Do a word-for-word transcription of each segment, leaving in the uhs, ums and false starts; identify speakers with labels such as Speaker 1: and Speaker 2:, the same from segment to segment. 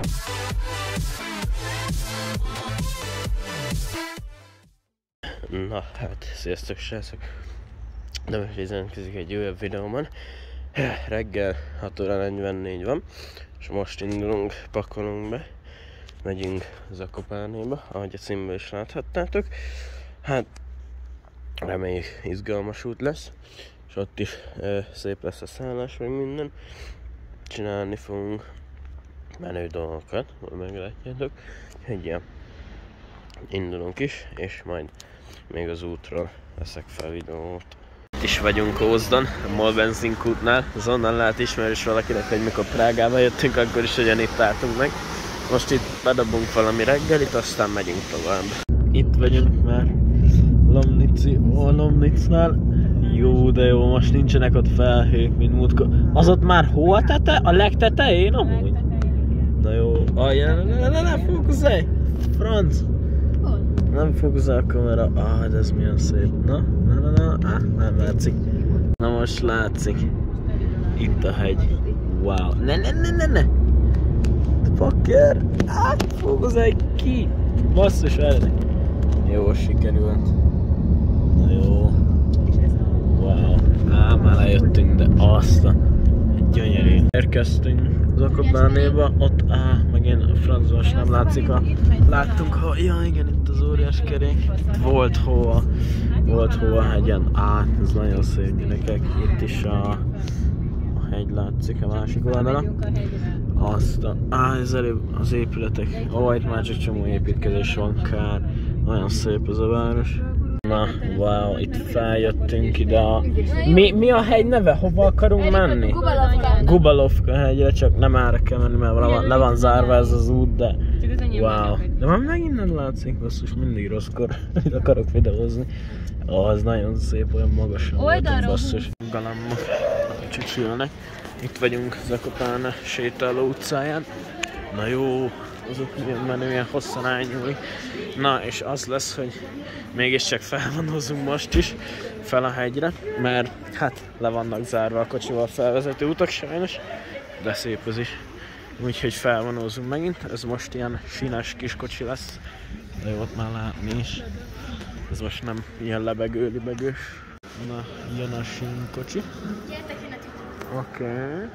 Speaker 1: Na hát, sziasztok srácok! De most jelentkezik egy újabb videóban. Reggel hat óra negyvennégy van, és most indulunk, pakolunk be. Megyünk Zakopánéba, ahogy a címből is láthattátok. Hát, reméljük izgalmas út lesz, és ott is e, szép lesz a szállás, meg minden. Csinálni fogunk menő dolgokat, meglátjátok. Úgyhogy ja, indulunk is, és majd még az útról veszek fel videót. Itt is vagyunk Ózdon, a MOL benzinkútnál. Az onnan lehet ismerős valakinek, hogy mikor Prágába jöttünk, akkor is ugyanitt álltunk meg. Most itt bedobunk valami reggelit, aztán megyünk tovább. Itt vagyunk már Lomnici, ó, Lomnicnál. Jó, de jó, most nincsenek ott felhők, mint múltkor. Az ott már hó a tete? A legtetején amúgy? Na jó, ajjá, ne, ne, ne, ne, fókuszálj! Franc! Nem fókuszál a kamera, ah, de ez milyen szép. Na, na, na, na, ah, nem látszik. Na most látszik. Itt a hegy. Wow, ne, ne, ne, ne, ne! Fucker! Ah, fókuszálj ki! Basszus, várj! Jó, sikerült. Na jó. Wow, á, már lejöttünk, de azt a gyönyörű. Érkeztünk Zakopánéba, ott á, meg én a francban nem látszik a... Láttunk, ha... Ja igen, itt az óriás kerék. Volt hova, volt hova a hegyen át, ez nagyon szép gyerekek. Itt is a, a hegy látszik a másik oldalon. Azt a... Á, ez előbb az épületek. Ó, itt már csak csomó építkezés van, kár. Nagyon szép ez a város. Na, wow, itt feljöttünk ide a... Mi, mi a hegy neve? Hova akarunk menni?
Speaker 2: Gubalovka.
Speaker 1: Gubalovka hegyre, csak nem ára kell menni, mert le van, le van zárva ez az út, de... Wow. De már megint nem látszik, basszus, mindig rosszkor itt akarok videózni. Ó, oh, az nagyon szép, olyan magasan voltunk, basszus. Galambok csücsülnek. Itt vagyunk Zakopán sétáló utcáján. Na jó, azok milyen menő, ilyen hosszan elnyúlik. Na, és az lesz, hogy mégiscsak felvonózunk most is fel a hegyre, mert hát le vannak zárva a kocsival felvezető utak sajnos, de szép ez is. Úgyhogy felvonózunk megint, ez most ilyen sínes kis kocsi lesz, de jó, ott már látni is. Ez most nem ilyen lebegő-libegős. Na, jön a sínkocsi. Oké. Okay.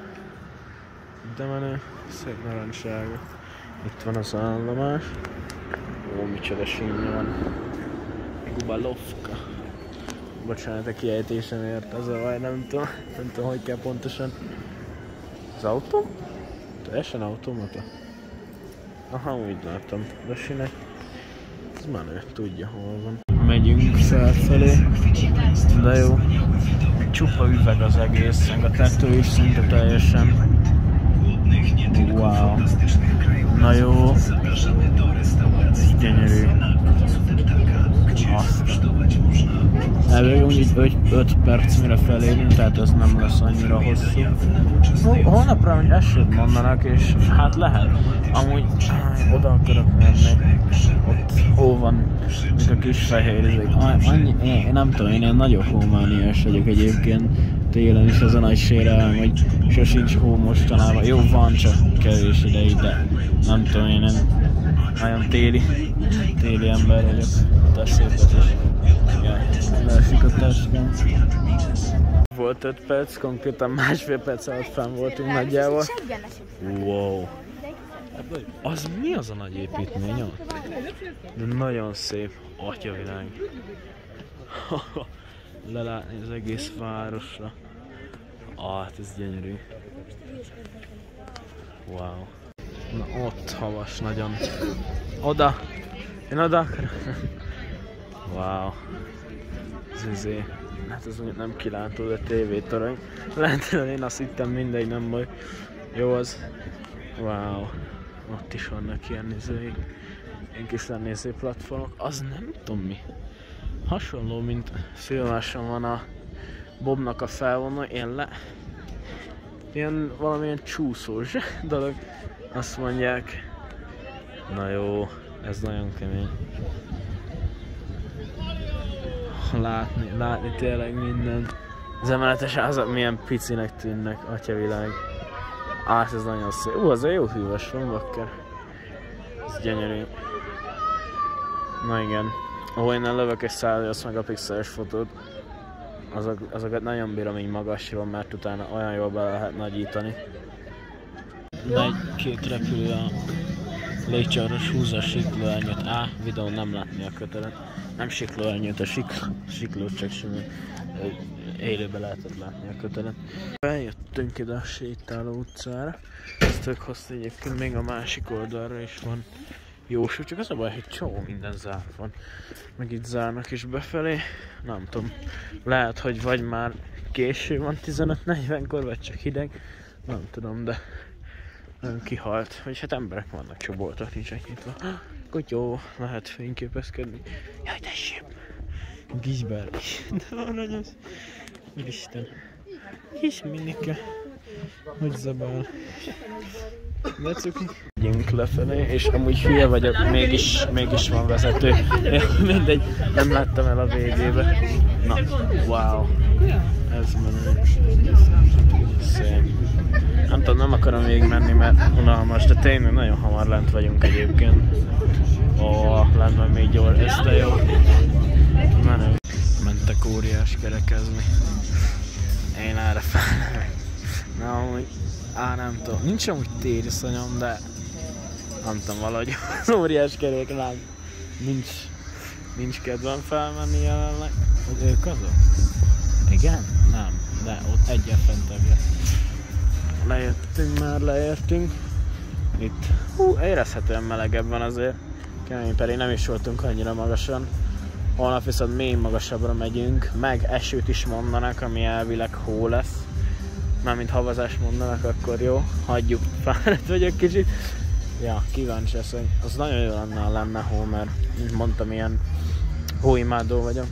Speaker 1: De menő, szép narancsága. Itt van az állomás. Ó, micsoda sínja van. Gubalovka. Bocsánat, a kiejtésemért az a baj, nem tudom, nem tudom, hogy kell pontosan. Az autó? Teljesen automata? Aha, úgy látom. De sinek. Ez menő, tudja hol van. Megyünk felfelé. De jó. Csupa üveg az egész, meg a tető is szinte teljesen. Wow. Na jó. Gyönyörű. Azt. Elvég úgy öt perc mire felérünk, tehát ez nem lesz annyira hosszú. Holnapra hogy esőt mondanak, és hát lehet. Amúgy oda akarok menni. Ott hó van, mint a kis fehér. Annyi, én, én nem tudom, én ilyen nagyon hómániás vagyok egyébként. Télen is az a nagy sérelem, hogy sosincs hó mostanában. Jó, van csak kevés ideig, de nem tudom, én nem nagyon téli, téli ember vagyok. De szép az is. Jaj, leesik a testem. Volt öt perc, konkrétan másfél perc alatt fenn voltunk nagyjából. Wow. Az mi az a nagy építmény ott? De nagyon szép, atyavilág. Lelátni az egész városra. Ah, hát ez gyönyörű. Wow. Na ott havas nagyon. Oda! Én oda akarok. Wow. Ez izé. Hát ez nem kilátó, de tévétorony. Lehet, én azt hittem, mindegy, nem baj. Jó az. Wow. Ott is vannak ilyen izék. Ilyen kis lenéző platformok. Az nem tudom mi. Hasonló, mint filmáson van a Bobnak a felvonó, én le... Ilyen valamilyen csúszós dolog. Azt mondják. Na jó, ez nagyon kemény. Látni, látni tényleg minden. Az emeletes házak milyen picinek tűnnek, atyavilág.
Speaker 2: Á, ez nagyon szép. Ú, azért jó hűvös van, bakker. Ez gyönyörű. Na igen. Ahol innen lövök egy száz megapixeles fotót, azok, azokat nagyon bírom így magasról, mert utána olyan jól be lehet nagyítani. Egy-két repülő a légcsaros húzza siklóernyőt. Á, videón nem látni a kötelet. Nem siklóernyőt, a sik siklót csak simán élőben lehetett látni a kötelet. Eljöttünk ide a sétáló utcára. Ez tök hosszú egyébként, még a másik oldalra is van jósú, csak az a baj, hogy csomó minden zár van. Meg itt zárnak is befelé. Nem tudom, lehet, hogy vagy már késő van tizenöt negyvenkor, vagy csak hideg. Nem tudom, de nagyon kihalt. Vagy hát emberek vannak, csak boltok nincsenek nyitva. Kutyó, lehet fényképezkedni. Jaj, tessék! Gisber. De van nagyon... Isten. Kis minike. Hogy zabál. De cuki. Megyünk lefelé, és amúgy hülye vagyok, mégis, mégis van vezető. Mindegy, nem láttam el a végébe. Na, wow. Ez menő. Szép. Nem tudom, nem akarom még menni, mert unalmas, de tényleg nagyon hamar lent vagyunk egyébként. Ó, lent van még gyors, ez de jó. Menő. Mentek óriás kerekezni. Én erre fel. Na, amúgy, á, nem tudom, nincs amúgy tériszonyom, de nem tudom, valahogy az óriás kerék rám nincs, nincs kedvem felmenni jelenleg. Hogy ők azok? Igen? Nem, de ott egyen fentebbre. Lejöttünk már, leértünk. Itt, hú, érezhetően melegebb van azért. Kemény, pedig nem is voltunk annyira magasan. Holnap viszont még magasabbra megyünk, meg esőt is mondanak, ami elvileg hó lesz. Mármint havazás mondanak, akkor jó, hagyjuk, fáradt vagyok kicsit. Ja, kíváncsi lesz, hogy az nagyon jó lenne, ha lenne hó, mert mint mondtam, ilyen hóimádó vagyok.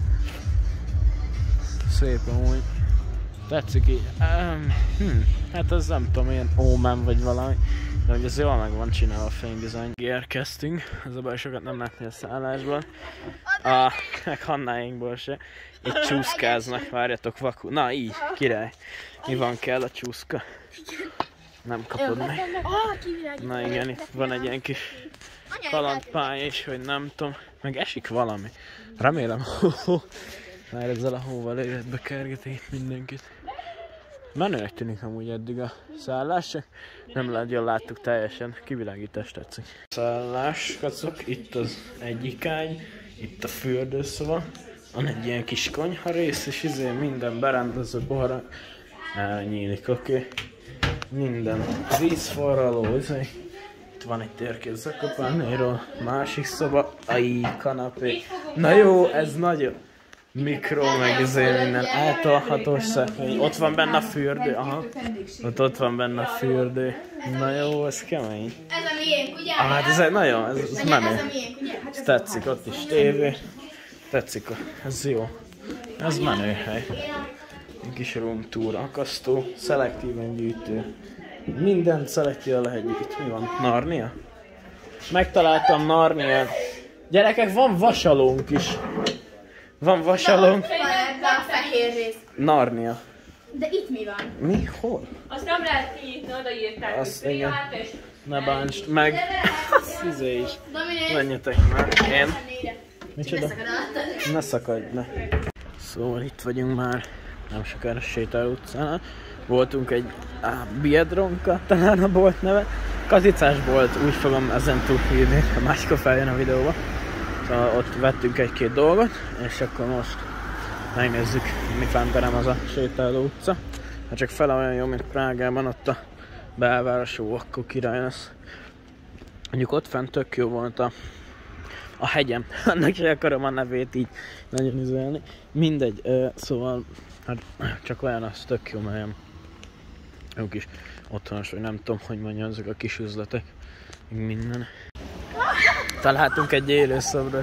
Speaker 2: Szép amúgy. Tetszik így. Um, hm, hát az nem tudom, ilyen Omen vagy valami. De hogy ez jól meg van csinálva a fénydizájn. Érkeztünk, az a baj, sokat nem látni a szállásban. A, meg Hannáinkból se. Itt csúszkáznak, várjatok vakul. Na így, király. Mi van, kell a csúszka? Nem kapod meg. Na igen, itt van egy ilyen kis kalandpálya is, hogy nem tudom. Meg esik valami. Remélem, már ezzel a hóval életbe kergeti mindenkit. Menőnek tűnik amúgy eddig a szállás, csak nem lehet, jól láttuk teljesen, kivilágítás tetszik. Szállás, kacok, itt az egyik ágy, itt a fürdőszoba, van egy ilyen kis konyha rész, és izé minden berendező balra elnyílik, oké. Okay. Minden vízforraló, izé. Itt van egy térkép zakopánéról, másik szoba, ai, kanapé. Na jó, ez nagyon. Mikro, meg izé minden eltolhatós szekrény. Ott van benne a fürdő, aha. Ott, ott van benne a fürdő. Na jó, ez kemény.
Speaker 3: Ez a miénk, ugye?
Speaker 2: Ah, hát ez nagyon, ez, ez menő. Ez a miénk, ugye? Ez tetszik, ott is tévé. Tetszik, ez jó. Ez menő hely. Egy kis room tour, akasztó, szelektíven gyűjtő. Mindent szelektíven lehet gyűjteni. Mi van? Narnia? Megtaláltam Narnia. Gyerekek, van vasalónk is. Van vasalónk.
Speaker 3: De a fehér rész.
Speaker 2: Narnia.
Speaker 3: De itt mi van?
Speaker 2: Mi? Hol?
Speaker 4: Azt nem lehet kinyitni, odaírták,
Speaker 2: Azt
Speaker 4: hogy
Speaker 2: igen.
Speaker 4: privát és...
Speaker 2: Ne bántsd meg. Szizé is. Menjetek már. Én? Micsoda? Ne szakadj le. Szóval itt vagyunk már. Nem sokára sétáló utcánál. Voltunk egy á, Biedronka, talán a bolt neve. Kazicás bolt, úgy fogom ezentúl írni, ha máskor feljön a videóba. Szóval ott vettünk egy-két dolgot, és akkor most megnézzük, mi fánterem az a sétáló utca. Ha csak fele olyan jó, mint Prágában, ott a belváros, ó, akkor király lesz. Mondjuk ott fent tök jó volt a, a hegyem. Annak se akarom a nevét így nagyon üzelni. Mindegy, uh, szóval hát csak olyan az tök jó, mert jó kis otthonos, vagy nem tudom, hogy mondjam, ezek a kis üzletek, minden. Találtunk egy élő szobros.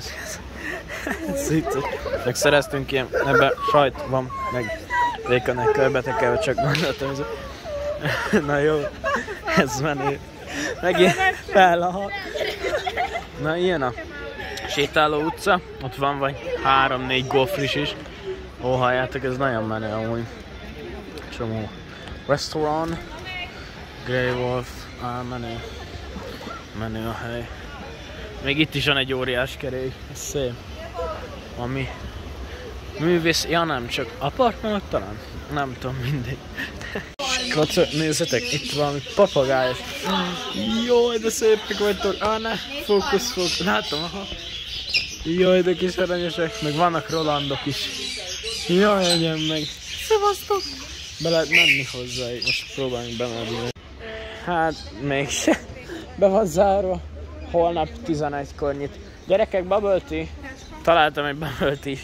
Speaker 2: Csak szereztünk ilyen, ebben sajt van, meg vékonek körbetekelve, csak gondoltam, ez. Na jó, ez menő. Megint fellahat. Na ilyen a sétáló utca, ott van vagy három-négy golfris is. Ó, halljátok, ez nagyon menő amúgy. Csomó restaurant. Grey Wolf. Á, menő. Menő a hely. Még itt is van egy óriás kerék. Ez szép. Ami... Művész... Ja nem, csak apartmanok talán? Nem tudom, mindegy. Laca, nézzetek, itt valami papagájos. Jaj, de szépek vagytok. Á, ne, fókusz, fókusz. Látom, aha. Jaj, de kis aranyosek. Meg vannak Rolandok is. Jaj, egyen meg. Szevasztok. Be lehet menni hozzá, most próbáljunk bemenni. Hát, mégse. Be van zárva. Holnap tizenegykor nyit. Gyerekek, bubble tea. Találtam egy bubble tea.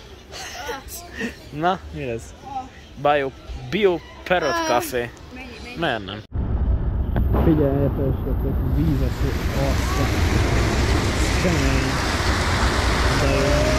Speaker 2: Na, mi ez? Bio, Bio Perot Café. Miért nem? Figyeljetek, vízes arca. Kemény. De jó.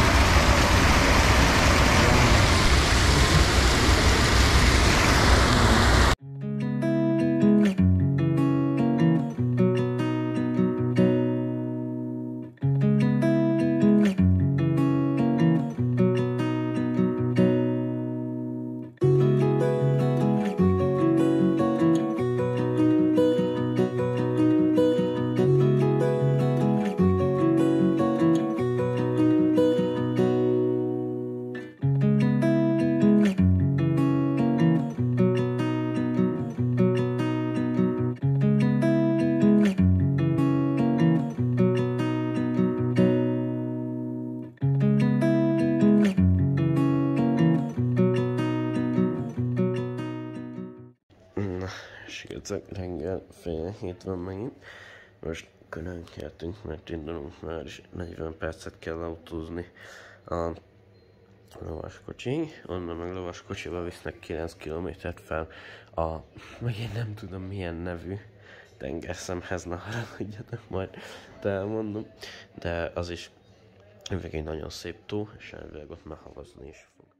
Speaker 1: Sőt, reggel fél hét van megint. Most külön keltünk, mert indulunk már, és negyven percet kell autózni a lovaskocsig. Onnan meg lovaskocsival visznek kilenc kilométert fel a, meg én nem tudom milyen nevű tengerszemhez, na haragudjatok, majd te elmondom. De az is egy nagyon szép tó, és elvileg ott már havazni is fog.